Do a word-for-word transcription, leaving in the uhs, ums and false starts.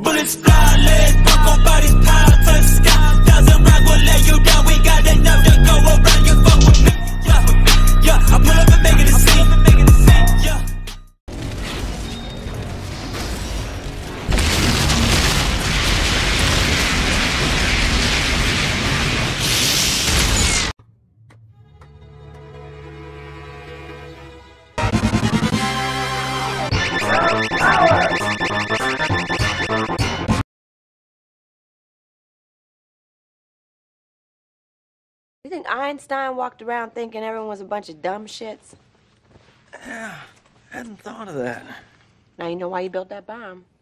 Bullets fly, legs broke on bodies piled to the sky. Thousand rounds will lay you down. We got enough to go around. You fuck with me, yeah, yeah. I pull up and make it a scene, yeah. You think Einstein walked around thinking everyone was a bunch of dumb shits? Yeah, I hadn't thought of that. Now you know why he built that bomb.